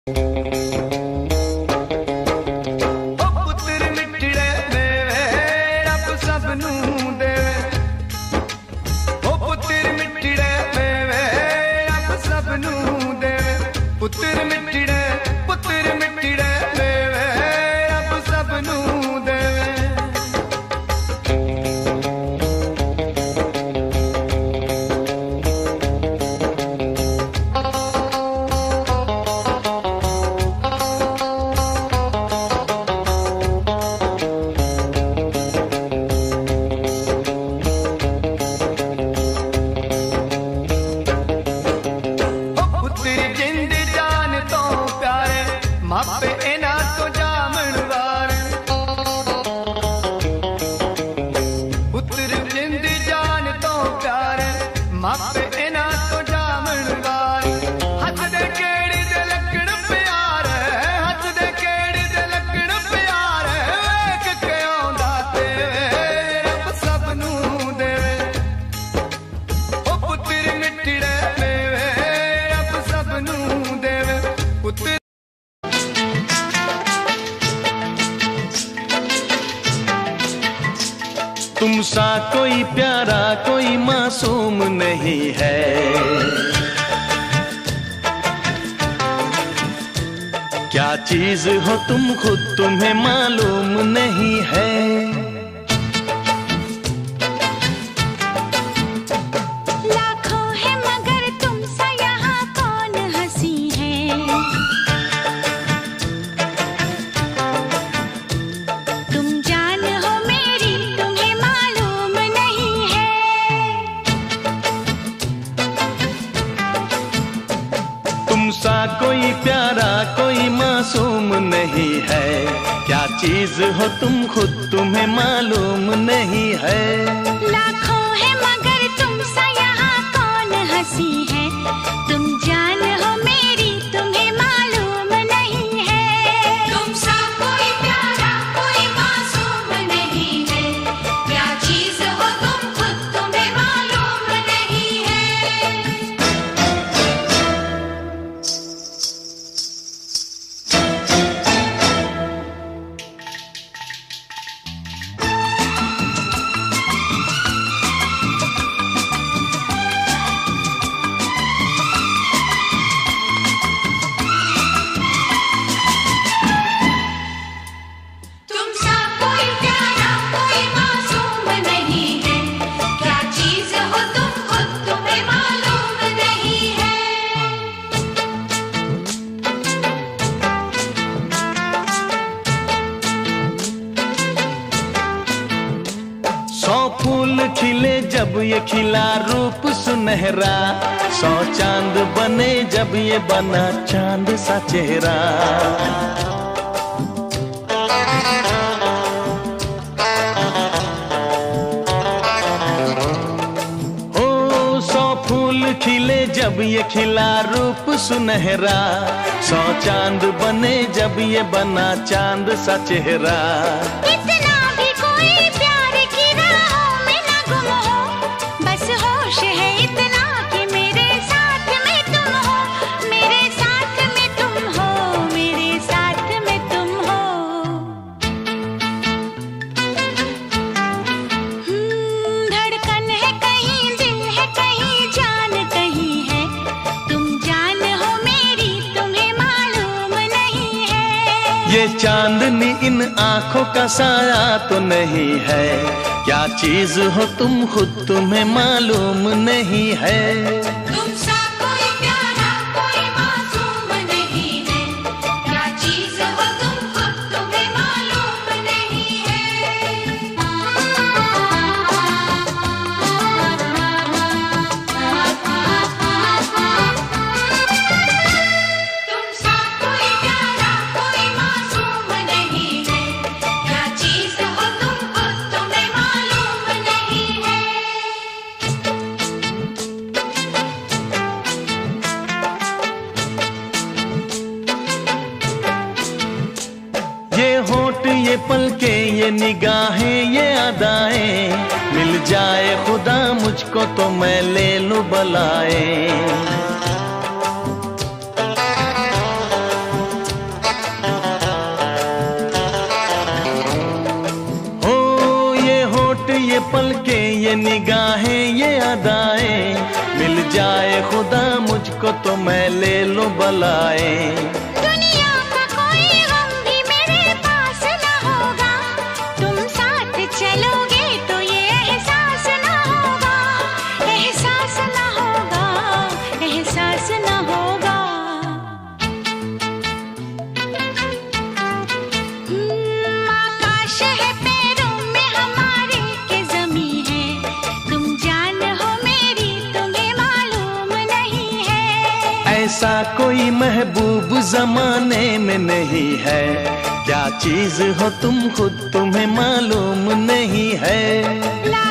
तुम सा कोई प्यारा कोई मासूम नहीं है, क्या चीज हो तुम खुद तुम्हें मालूम नहीं है। लाखों है मगर तुम सा यहाँ कौन हंसी है, तुम जान हो मेरी तुम्हें मालूम नहीं है। तुम सा कोई प्यारा कोई मासूम नहीं है, क्या चीज हो तुम खुद तुम्हें मालूम नहीं है। लाखों है मगर तुम सा यहाँ कौन हंसी है, तुम जान हो मेरी तुम्हें मालूम नहीं है। तुम सा कोई प्यारा कोई मासूम नहीं है, क्या चीज हो तुम खुद तुम्हें मालूम नहीं है। तुम सा कोई प्यारा कोई मासूम नहीं है, क्या चीज हो तुम खुद तुम्हें मालूम नहीं है। 100 फूल खिले जब ये खिला रूप सुनहरा, 100 चांद बने जब ये बना चांद सा चेहरा। ओ 100 फूल खिले जब ये खिला रूप सुनहरा, 100 चांद बने जब ये बना चांद सा चेहरा। इतना भी कोई प्यार की राहों में ना गुम हो, बस होश है इतना कि मेरे साथ में तुम हो, मेरे साथ में तुम हो, मेरे साथ में तुम हो। धड़कन है कहीं दिल है कहीं जान कहीं है, तुम जान हो मेरी तुम्हें मालूम नहीं है। ये चांदनी इन आंखों का साया तो नहीं है, क्या चीज हो तुम खुद तुम्हें मालूम नहीं है। तुम सा कोई प्यारा कोई मासूम नहीं है, क्या चीज हो तुम खुद तुम्हें मालूम नहीं है। तुम सा कोई प्यारा कोई मासूम नहीं है, क्या चीज हो तुम खुद तुम्हें मालूम नहीं है। ये होठ ये पलके ये निगाहें ये अदाएं, मिल जाए खुदा मुझको तो मैं ले लूं बलाएं। निगाहें ये अदाएं, मिल जाए खुदा मुझको तो मैं ले लूं बलाए। दुनिया का कोई गम भी मेरे पास न होगा, तुम साथ चलोगे तो ये एहसास न होगा, एहसास न होगा, एहसास न होगा। आकाश है पैरों में हमारे के ज़मीं है, तुम जान हो मेरी तुम्हें मालूम नहीं है। ऐसा कोई महबूब जमाने में नहीं है, क्या चीज हो तुम खुद तुम्हें मालूम नहीं है। ला